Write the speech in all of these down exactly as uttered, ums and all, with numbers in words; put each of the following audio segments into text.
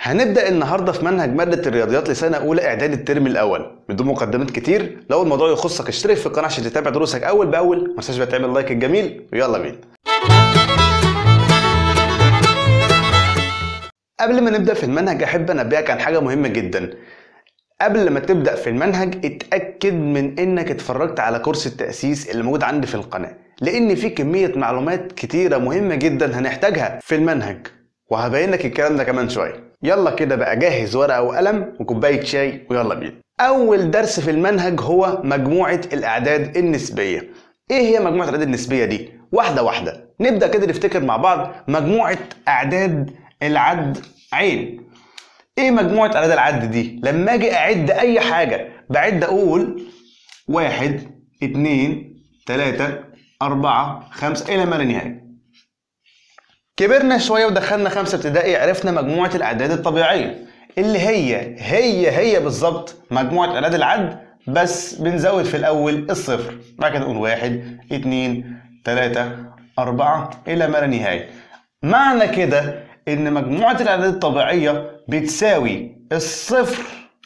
هنبدأ النهاردة في منهج مادة الرياضيات لسنة أولى إعداد الترم الأول. بدون مقدمات كتير، لو الموضوع يخصك اشترك في القناة عشان تتابع دروسك أول بأول، ما تنساش بقى تعمل لايك الجميل ويلا بينا. قبل ما نبدأ في المنهج أحب أنبهك عن حاجة مهمة جدا. قبل ما تبدأ في المنهج اتأكد من إنك اتفرجت على كورس التأسيس اللي موجود عندي في القناة، لأن في كمية معلومات كتيرة مهمة جدا هنحتاجها في المنهج، وهبين لك الكلام ده كمان شوية. يلا كده بقى جهز ورقة وقلم وكوباية شاي ويلا بينا. أول درس في المنهج هو مجموعة الأعداد النسبية. إيه هي مجموعة الأعداد النسبية دي؟ واحدة واحدة نبدأ كده نفتكر مع بعض. مجموعة أعداد العد عين. إيه مجموعة أعداد العد دي؟ لما أجي أعد أي حاجة بعد أقول واحد اتنين تلاتة أربعة خمسة إلى ما لا نهاية. كبرنا شوية ودخلنا خمسة ابتدائي، عرفنا مجموعة الأعداد الطبيعية اللي هي هي هي بالظبط مجموعة أعداد العد، بس بنزود في الأول الصفر، بعد كده نقول واحد اتنين تلاتة أربعة إلى ما لا نهاية. معنى كده إن مجموعة الأعداد الطبيعية بتساوي الصفر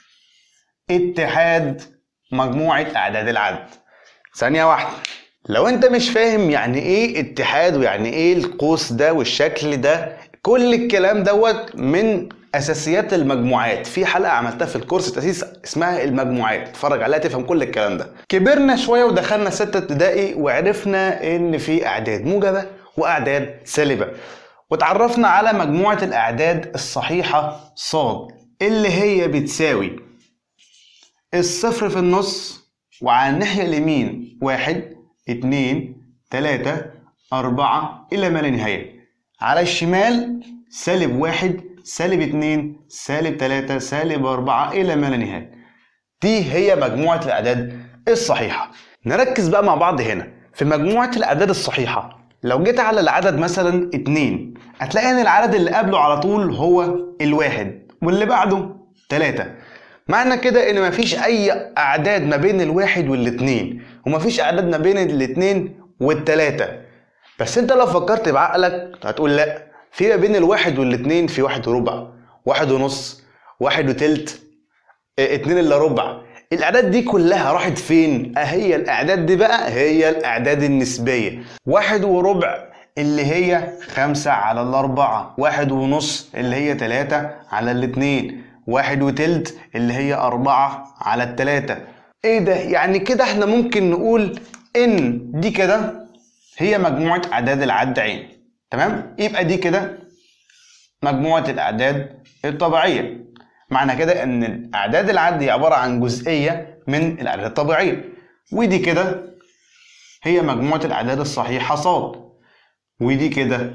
اتحاد مجموعة أعداد العد. ثانية واحدة، لو انت مش فاهم يعني ايه اتحاد ويعني ايه القوس ده والشكل ده، كل الكلام دوت من اساسيات المجموعات. في حلقة عملتها في الكورس التأسيس اسمها المجموعات، اتفرج عليها تفهم كل الكلام ده. كبرنا شوية ودخلنا ستة ابتدائي وعرفنا ان في اعداد موجبة واعداد سالبة، وتعرفنا على مجموعة الاعداد الصحيحة صاد اللي هي بتساوي الصفر في النص، وعلى الناحية اليمين واحد اتنين تلاتة أربعة إلى ما لا نهاية. على الشمال سالب واحد سالب اتنين سالب تلاتة سالب أربعة إلى ما لا نهاية. دي هي مجموعة الأعداد الصحيحة. نركز بقى مع بعض هنا في مجموعة الأعداد الصحيحة. لو جيت على العدد مثلا اتنين، هتلاقي إن العدد اللي قبله على طول هو الواحد واللي بعده تلاتة. معنى كده ان مفيش اي اعداد ما بين الواحد والاتنين، ومفيش اعداد ما بين الاتنين والتلاتة. بس انت لو فكرت بعقلك هتقول لا، في ما بين الواحد والاتنين في واحد وربع، واحد ونص، واحد وتلت، اه اتنين الا ربع. الاعداد دي كلها راحت فين؟ اهي الاعداد دي بقى هي الاعداد النسبية. واحد وربع اللي هي خمسة على الاربعة، واحد ونص اللي هي تلاتة على الاتنين، واحد وتلت اللي هي أربعة على التلاتة. ايه ده؟ يعني كده احنا ممكن نقول ان دي كده هي مجموعة أعداد العد عين. تمام؟ يبقى دي كده مجموعة الأعداد الطبيعية. معنى كده ان الأعداد العد هي عبارة عن جزئية من الأعداد الطبيعية. ودي كده هي مجموعة الأعداد الصحيحة صاد. ودي كده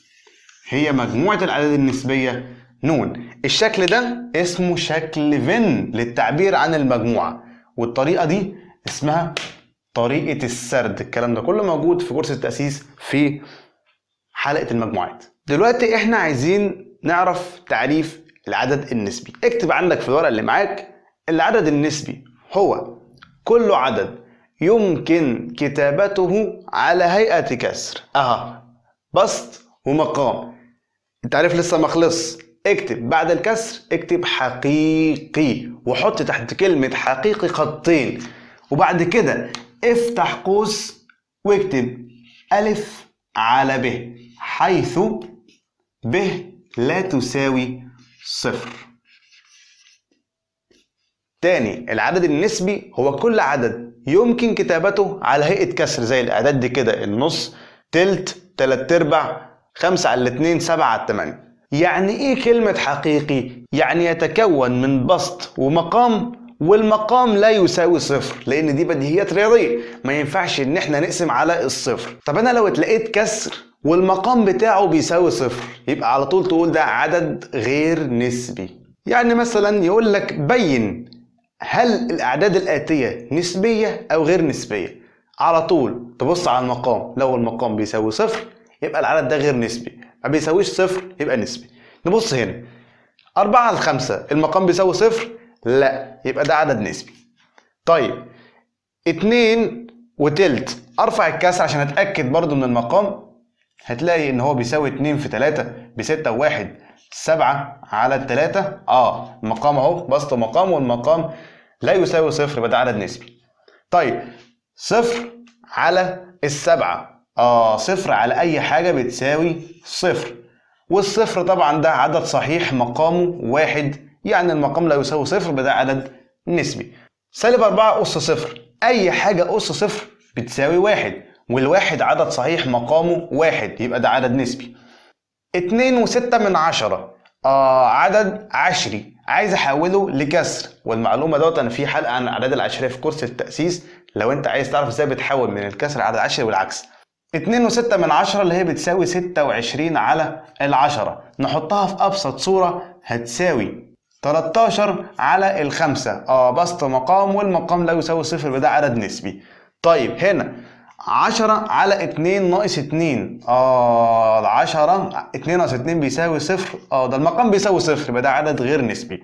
هي مجموعة الأعداد النسبية نون. الشكل ده اسمه شكل فين للتعبير عن المجموعة، والطريقة دي اسمها طريقة السرد. الكلام ده كله موجود في كورس التأسيس في حلقة المجموعات. دلوقتي احنا عايزين نعرف تعريف العدد النسبي. اكتب عندك في الورقة اللي معاك: العدد النسبي هو كل عدد يمكن كتابته على هيئة كسر. اها، بسط ومقام. التعريف لسه ما خلص. اكتب بعد الكسر اكتب حقيقي، وحط تحت كلمة حقيقي خطين، وبعد كده افتح قوس واكتب ألف على ب، حيث ب لا تساوي صفر. تاني، العدد النسبي هو كل عدد يمكن كتابته على هيئة كسر، زي الأعداد دي كده: النص، تلت، تلات ارباع، خمسة على الاتنين، سبعة على التمانية. يعني ايه كلمة حقيقي؟ يعني يتكون من بسط ومقام، والمقام لا يساوي صفر، لان دي بديهيات رياضية ما ينفعش ان احنا نقسم على الصفر. طب انا لو اتلقيت كسر والمقام بتاعه بيساوي صفر، يبقى على طول تقول ده عدد غير نسبي. يعني مثلا يقول لك بين هل الاعداد الاتية نسبية او غير نسبية، على طول تبص على المقام. لو المقام بيساوي صفر يبقى العدد ده غير نسبي، ما بيساويش صفر يبقى نسبي. نبص هنا: أربعة على خمسة المقام بيساوي صفر؟ لا، يبقى ده عدد نسبي. طيب اتنين وتلت، ارفع الكسر عشان اتأكد برضو من المقام، هتلاقي ان هو بيساوي اتنين في تلاتة بستة وواحد، سبعة على التلاتة. اه المقام اهو بسط مقام، والمقام لا يساوي صفر، يبقى ده عدد نسبي. طيب صفر على السبعة، اه صفر على اي حاجة بتساوي صفر، والصفر طبعا ده عدد صحيح مقامه واحد، يعني المقام لا يساوي صفر، يبقى ده عدد نسبي. سالب أربعة أس صفر، أي حاجة أس صفر بتساوي واحد، والواحد عدد صحيح مقامه واحد، يبقى ده عدد نسبي. اتنين وستة من عشرة، آه عدد عشري، عايز أحوله لكسر، والمعلومة دوت أنا في حلقة عن الأعداد العشرية في كورس التأسيس، لو أنت عايز تعرف إزاي بتحول من الكسر عدد عشري والعكس. اتنين وستة من عشرة اللي هي بتساوي ستة وعشرين على العشرة، نحطها في أبسط صورة هتساوي تلتاشر على الخمسة، اه بسط مقام، والمقام لا يساوي صفر، يبقى ده عدد نسبي. طيب هنا عشرة على اتنين ناقص اتنين، اه عشرة اتنين ناقص اتنين بيساوي صفر، اه ده المقام بيساوي صفر، يبقى ده عدد غير نسبي.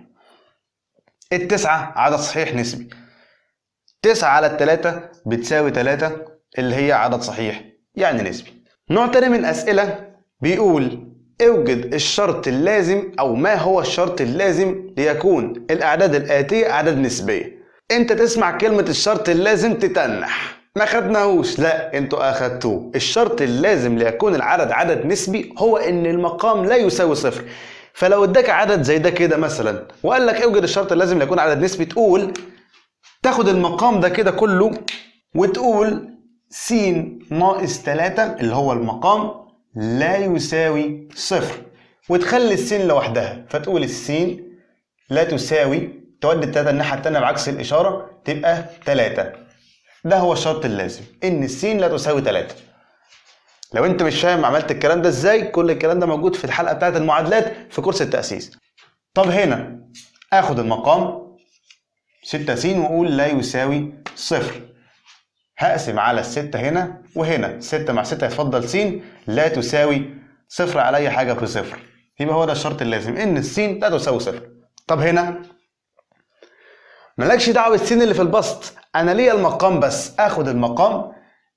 التسعة عدد صحيح نسبي، تسعة على التلاتة بتساوي تلاتة اللي هي عدد صحيح يعني نسبي. نوع تاني من الأسئلة بيقول اوجد الشرط اللازم، او ما هو الشرط اللازم ليكون الاعداد الاتيه اعداد نسبيه. انت تسمع كلمه الشرط اللازم تتنح، ما خدناهوش، لا انتوا اخدتوه. الشرط اللازم ليكون العدد عدد نسبي هو ان المقام لا يساوي صفر. فلو اداك عدد زي ده كده مثلا وقال لك اوجد الشرط اللازم ليكون عدد نسبي، تقول تاخد المقام ده كده كله وتقول س ناقص تلاتة اللي هو المقام لا يساوي صفر، وتخلي السين لوحدها، فتقول السين لا تساوي، تودي التلاتة الناحية التانية بعكس الإشارة تبقى تلاتة. ده هو الشرط اللازم، إن السين لا تساوي تلاتة. لو أنت مش فاهم عملت الكلام ده إزاي، كل الكلام ده موجود في الحلقة بتاعت المعادلات في كورس التأسيس. طب هنا آخد المقام ستة س وأقول لا يساوي صفر، هقسم على الستة هنا وهنا، ستة مع ستة يتفضل س لا تساوي صفر على أي حاجة بصفر، يبقى هو ده الشرط اللازم، إن السين لا تساوي صفر. طب هنا مالكش دعوة بالسين اللي في البسط، أنا ليا المقام بس، آخد المقام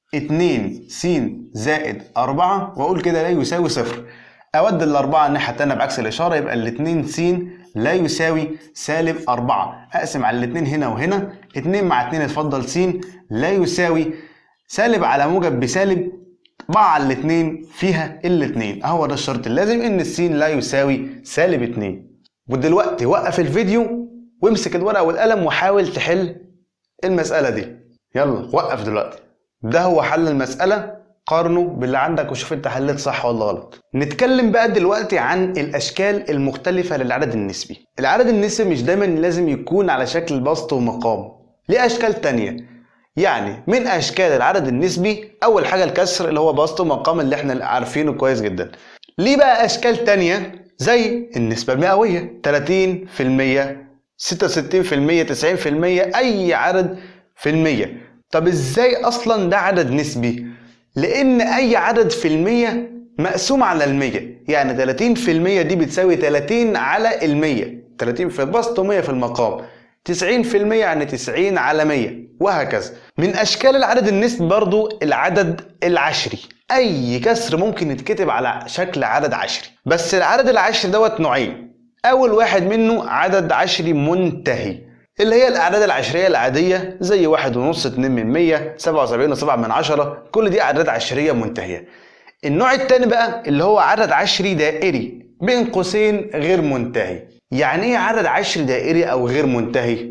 اتنين س زائد أربعة وأقول كده لا يساوي صفر، أودي الأربعة الناحية التانية بعكس الإشارة، يبقى الاتنين س لا يساوي سالب أربعة، أقسم على الاتنين هنا وهنا، اتنين مع اتنين يتفضل س لا يساوي سالب على موجب بسالب، أربعة على الاتنين فيها الاتنين، أهو ده الشرط اللازم، إن السين لا يساوي سالب اتنين. ودلوقتي وقف الفيديو وامسك الورقة والقلم وحاول تحل المسألة دي، يلا وقف دلوقتي. ده هو حل المسألة، قارنه باللي عندك وشوف انت حليت صح ولا غلط. نتكلم بقى دلوقتي عن الاشكال المختلفة للعدد النسبي. العدد النسبي مش دايما لازم يكون على شكل بسط ومقام، ليه اشكال تانية. يعني من اشكال العدد النسبي اول حاجة الكسر اللي هو بسط ومقام اللي احنا عارفينه كويس جدا. ليه بقى اشكال تانية زي النسبة المئوية، تلاتين في المية، ستة وستين في المية، تسعين في المية، اي عدد في المية. طب ازاي اصلا ده عدد نسبي؟ لان اي عدد في المية مقسوم على المية، يعني تلاتين في المية دي بتساوي تلاتين على المية، تلاتين في البسط ومية في المقام، تسعين في المية يعني تسعين على مية، وهكذا. من اشكال العدد النسبي برضو العدد العشري، اي كسر ممكن يتكتب على شكل عدد عشري، بس العدد العشري دوت نوعين. اول واحد منه عدد عشري منتهي، اللي هي الاعداد العشريه العاديه زي واحد ونص، اتنين من مية، سبعة وسبعين وسبعة من عشرة، كل دي اعداد عشريه منتهيه. النوع التاني بقى اللي هو عدد عشري دائري بين قوسين غير منتهي. يعني ايه عدد عشري دائري او غير منتهي؟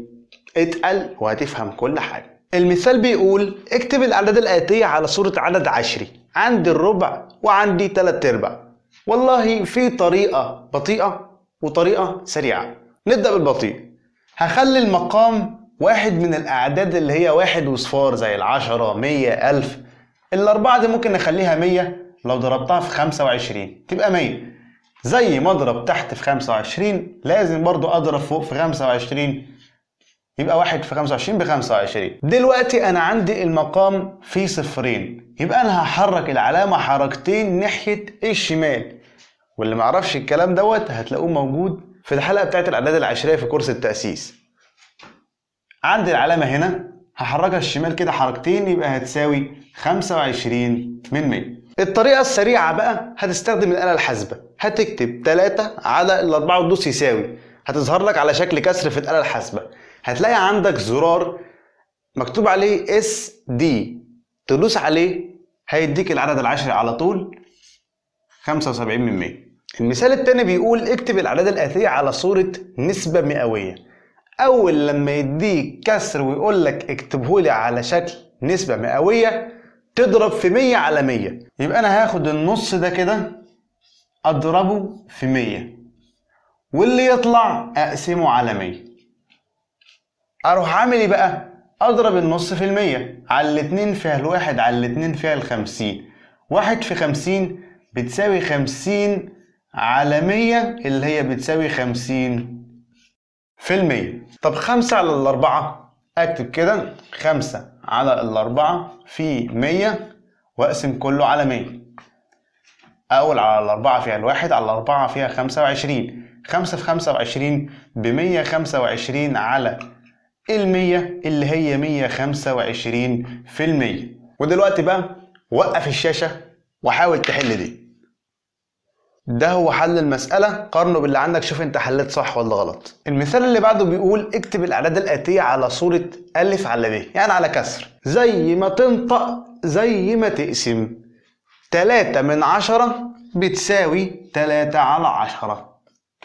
اتقل وهتفهم كل حاجه. المثال بيقول اكتب الاعداد الاتيه على صوره عدد عشري، عندي الربع وعندي تلات ارباع. والله في طريقه بطيئه وطريقه سريعه. نبدا بالبطيء. هخلي المقام واحد من الأعداد اللي هي واحد وصفار زي العشرة، مية، ألف. الأربعة دي ممكن نخليها مية، لو ضربتها في خمسة وعشرين تبقى مية. زي ما أضرب تحت في خمسة وعشرين لازم برضو أضرب فوق في خمسة وعشرين، يبقى واحد في خمسة وعشرين بخمسة وعشرين. دلوقتي أنا عندي المقام فيه صفرين، يبقى أنا هحرك العلامة حركتين ناحية الشمال، واللي معرفش الكلام دوت هتلاقوه موجود في الحلقة بتاعت الأعداد العشرية في كورس التأسيس. عندي العلامة هنا هحركها الشمال كده حركتين، يبقى هتساوي خمسة وعشرين من مية. الطريقة السريعة بقى هتستخدم الآلة الحاسبة، هتكتب تلاتة على الأربعة وتدوس يساوي، هتظهر لك على شكل كسر في الآلة الحاسبة. هتلاقي عندك زرار مكتوب عليه اس دي، تدوس عليه هيديك العدد العشري على طول خمسة وسبعين من مية. المثال التاني بيقول اكتب الأعداد الآتية على صورة نسبة مئوية. أول لما يديك كسر ويقول لك اكتبهولي على شكل نسبة مئوية تضرب في مية على مية. يبقى أنا هاخد النص ده كده أضربه في مية، واللي يطلع أقسمه على مية. أروح عامل إيه بقى؟ أضرب النص في المية على الاتنين فيها الواحد على الاتنين فيها الخمسين. واحد في خمسين بتساوي خمسين على مية اللي هي بتساوي خمسين في المية. طب خمسة على الأربعة، أكتب كده خمسة على الأربعة في مية وأقسم كله على مية. أول على الأربعة فيها الواحد على الأربعة فيها خمسة وعشرين. خمسة في خمسة وعشرين بمية خمسة وعشرين على المية اللي هي مية خمسة وعشرين في المية. ودلوقتي بقى وقف الشاشة وحاول تحل دي. ده هو حل المسألة، قارنه باللي عندك شوف انت حليت صح ولا غلط. المثال اللي بعده بيقول اكتب الأعداد الآتية على صورة ألف على ب، يعني على كسر. زي ما تنطق زي ما تقسم. تلاتة من عشرة بتساوي تلاتة على عشرة.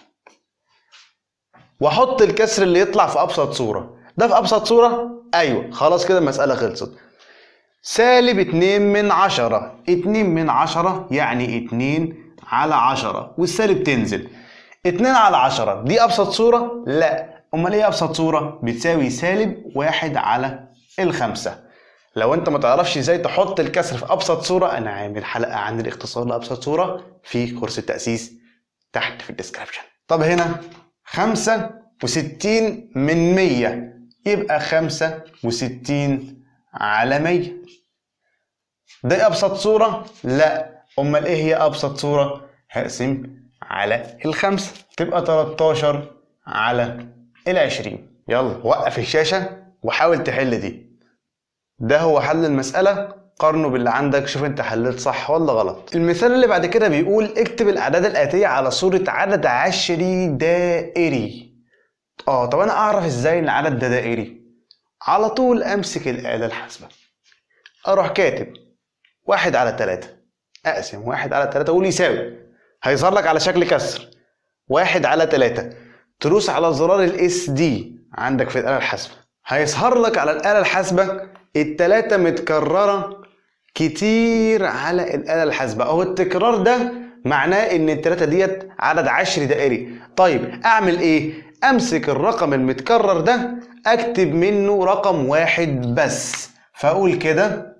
وحط الكسر اللي يطلع في أبسط صورة. ده في أبسط صورة؟ أيوة، خلاص كده المسألة خلصت. سالب اتنين من عشرة. اتنين من عشرة يعني اتنين على عشرة، والسالب تنزل. اتنين على عشرة دي أبسط صورة؟ لا. أمال إيه أبسط صورة؟ بتساوي سالب واحد على الخمسة. لو أنت ما تعرفش إزاي تحط الكسر في أبسط صورة، أنا عامل حلقة عن الاختصار لأبسط صورة في كورس التأسيس تحت في الديسكريبشن. طب هنا خمسة وستين من مية يبقى خمسة وستين على مية. ده أبسط صورة؟ لا. أمال إيه هي أبسط صورة؟ هقسم على الخمسة تبقى تلاتاشر على العشرين. يلا وقف الشاشة وحاول تحل دي. ده هو حل المسألة، قارنه باللي عندك شوف انت حليت صح ولا غلط. المثال اللي بعد كده بيقول اكتب الأعداد الآتية على صورة عدد عشري دائري. اه طب أنا أعرف إزاي إن العدد ده دائري؟ على طول أمسك الآلة الحاسبة، أروح كاتب واحد على تلاتة، أقسم واحد على تلاتة وأقول يساوي، هيظهر لك على شكل كسر واحد على تلاتة. تدوس على زرار الاس دي عندك في الآلة الحاسبة، هيظهر لك على الآلة الحاسبة التلاتة متكررة كتير على الآلة الحاسبة. أهو التكرار ده معناه إن التلاتة ديت عدد عشري دائري. طيب أعمل إيه؟ أمسك الرقم المتكرر ده أكتب منه رقم واحد بس، فأقول كده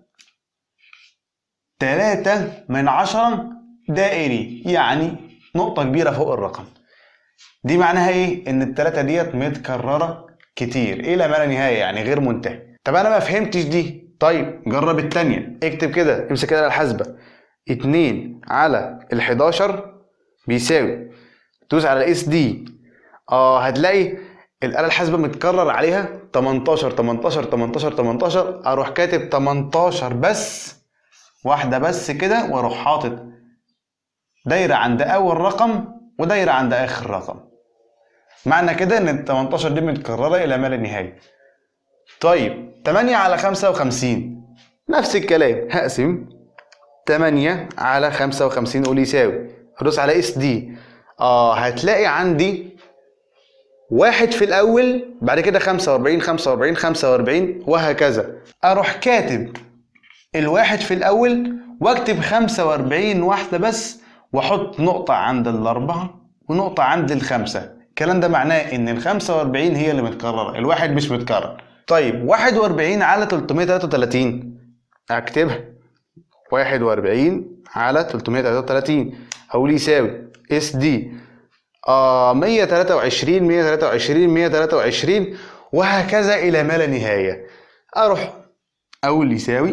تلاتة من عشرة دائري، يعني نقطة كبيرة فوق الرقم. دي معناها ايه؟ ان التلاتة ديت متكررة كتير الى ما لا نهاية، يعني غير منتهي. طب انا ما فهمتش دي. طيب جرب التانية، اكتب كده، امسك الآلة الحاسبة، اتنين على الحداشر بيساوي، دوس على الاس دي، اه هتلاقي الآلة الحاسبة متكرر عليها تمنتاشر تمنتاشر تمنتاشر تمنتاشر. اروح كاتب تمنتاشر بس، واحدة بس كده، واروح حاطط دايرة عند اول رقم ودايرة عند اخر رقم. معنى كده ان ال تمنتاشر دي متكررة الى ما لا نهاية. طيب تمانية على خمسة وخمسين نفس الكلام، هقسم تمانية على خمسة وخمسين قول يساوي، هدوس على اس دي، اه هتلاقي عندي واحد في الاول، بعد كده خمسة واربعين خمسة واربعين خمسة واربعين وهكذا. اروح كاتب الواحد في الاول واكتب خمسة واربعين واحدة بس، واحط نقطة عند الاربعة ونقطة عند الخمسة. الكلام ده معناه ان ال خمسة واربعين هي اللي متكررة، الواحد مش متكرر. طيب واحد واربعين على تلتمية تلاتة وتلاتين اكتبها واحد واربعين على تلتمية تلاتة وتلاتين، هقول يساوي اس دي، اه مية تلاتة وعشرين مية تلاتة وعشرين مية تلاتة وعشرين وهكذا الى ما لا نهاية. اروح اقول يساوي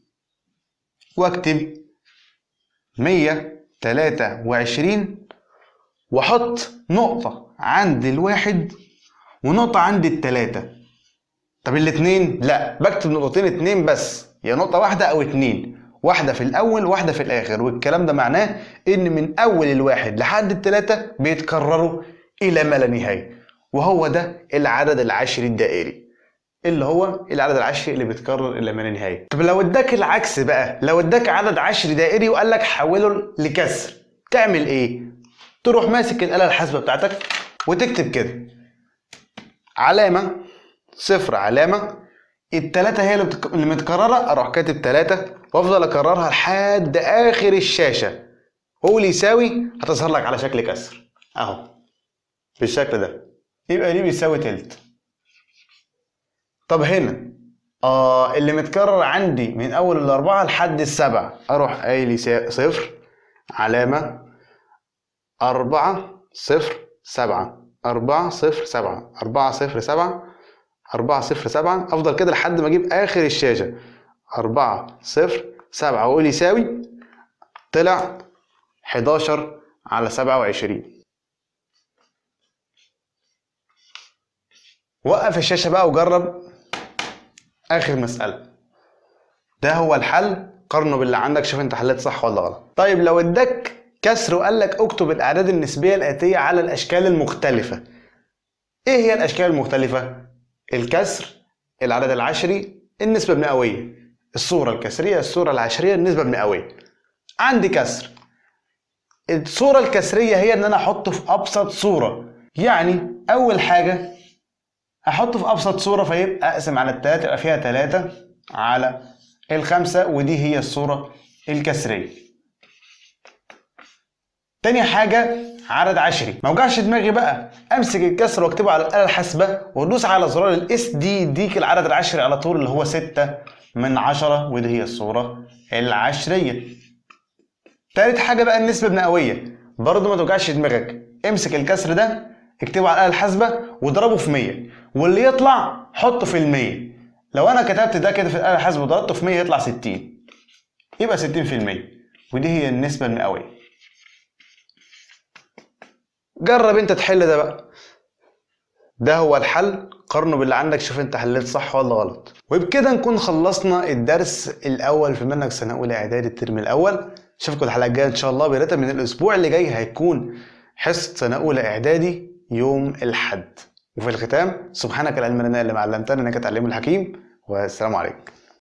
واكتب مية تلاتة وعشرين واحط نقطة عند الواحد ونقطة عند التلاتة. طب الاتنين لا، بكتب نقطتين اتنين بس، يا نقطة واحدة او اتنين، واحدة في الأول واحدة في الآخر، والكلام ده معناه إن من أول الواحد لحد التلاتة بيتكرروا إلى ما لا نهاية، وهو ده العدد العشري الدائري اللي هو العدد العشري اللي بيتكرر إلى ما لا نهاية. طب لو اداك العكس بقى، لو اداك عدد عشري دائري وقال لك حوله لكسر، تعمل إيه؟ تروح ماسك الآلة الحاسبة بتاعتك وتكتب كده علامة صفر علامة التلاتة هي اللي, بتك... اللي متكررة، اروح كاتب تلاتة وافضل اكررها لحد اخر الشاشة، قول يساوي هتظهر لك على شكل كسر اهو بالشكل ده، يبقى دي بيساوي تلت. طب هنا اه اللي متكرر عندي من اول الاربعة لحد السبعة، اروح قايل يساوي صفر علامة اربعة صفر سبعة اربعة صفر سبعة اربعة صفر سبعة اربعة صفر سبعة، افضل كده لحد ما اجيب اخر الشاشة اربعة صفر سبعة واقول يساوي، طلع حداشر على سبعة وعشرين. وقف الشاشة بقى وجرب اخر مسألة. ده هو الحل، قارنه باللي عندك شوف انت حليت صح ولا غلط. طيب لو اداك كسر وقال لك اكتب الاعداد النسبية الاتية على الاشكال المختلفة، ايه هي الاشكال المختلفة؟ الكسر، العدد العشري، النسبة المئوية. الصورة الكسرية، الصورة العشرية، النسبة المئوية. عندي كسر، الصورة الكسرية هي ان انا احطه في ابسط صورة، يعني اول حاجة احطه في ابسط صورة فيبقى اقسم على التلاتة يبقى فيها تلاتة على الخمسة، ودي هي الصورة الكسرية. تاني حاجة عدد عشري، ما اوجعش دماغي بقى امسك الكسر واكتبه على الآلة الحاسبة وادوس على زرار الاس دي يديك العدد العشري على طول اللي هو ستة من عشرة، ودي هي الصورة العشرية. تالت حاجة بقى النسبة المئوية، برضه ما توجعش دماغك، امسك الكسر ده اكتبه على الآلة الحاسبة واضربه في مية، واللي يطلع حطه في المية. لو انا كتبت ده كده في الآلة الحاسبة وضربته في مية يطلع ستين، يبقى ستين في المية، ودي هي النسبة المئوية. جرب انت تحل ده بقى. ده هو الحل، قارنه باللي عندك شوف انت حليت صح ولا غلط. وبكده نكون خلصنا الدرس الاول في منهج سنه اولى اعدادي الترم الاول. اشوفكم الحلقه الجايه ان شاء الله، بدايه من الاسبوع اللي جاي هيكون حصه سنه اولى اعدادي يوم الاحد. وفي الختام سبحانك لا علم لنا الا ما علمتنا انك تعلم الحكيم، والسلام عليكم.